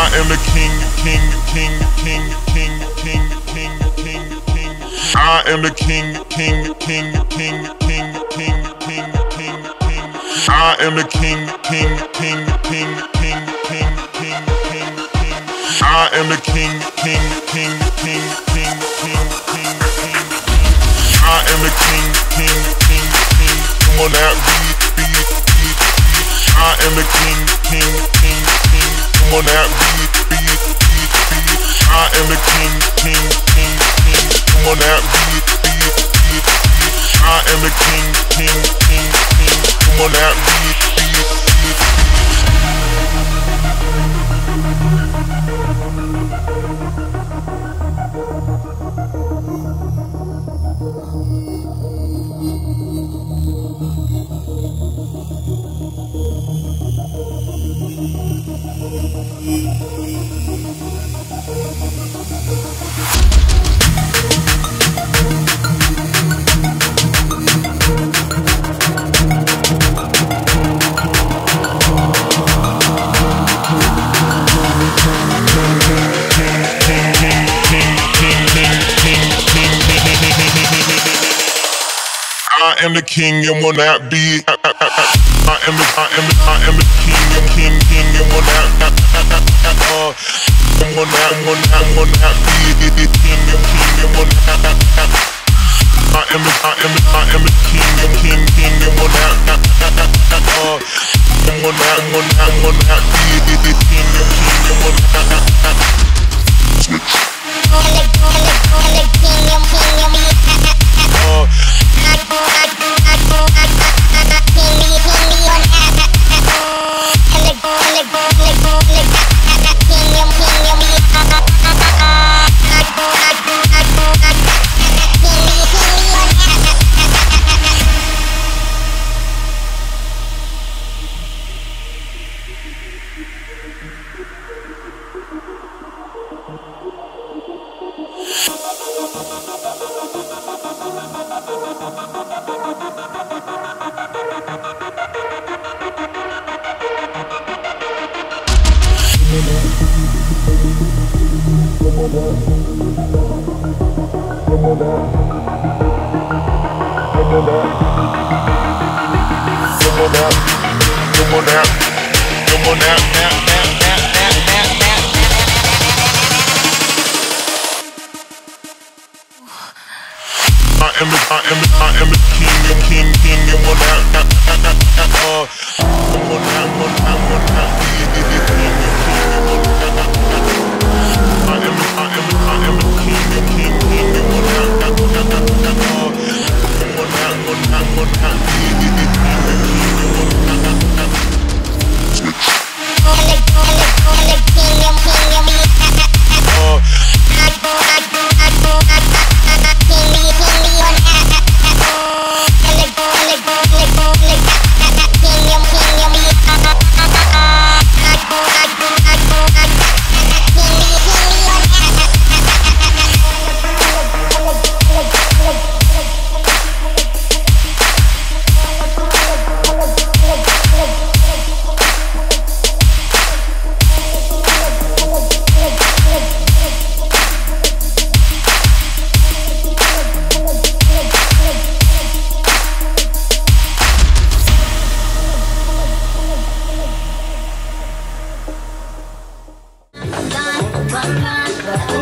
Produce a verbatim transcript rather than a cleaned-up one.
am the king, king, king, king, king, king, king, king, king. I am the king, king, king, king, king, king, king, king, king. I am the king, king, king, king, king, king, king, king, king. I am the king, king, king, king, king, king, king, king. I am the king, king, king, king. Come on now, beat, beat, beat, beat. I am the king, king, king, king. Come on now, beat, beat, beat, beat. I am the king, king, king, king. Come on now, beat, beat, beat, beat. I am the king, king, king, king. Come on now, beat, beat, beat, beat. I am the king and will not be. I am the, I am the, I am the king and king, king and will not. Uh, and will not, will not, will not be the king and king and will not. I am the, I am the, I am the king and king, king and will not. Uh, and will not, will not, will not be the king and king and will not. Switch. Uh, I am the, I am the, I am the king and king, king and will not. Uh, will not, will not, will not be the king and king and will not. I am the, I am the, I am the king and king, king and will not. Uh, will not, will not, will not be the king and king and will not. Switch. Uh, Bye.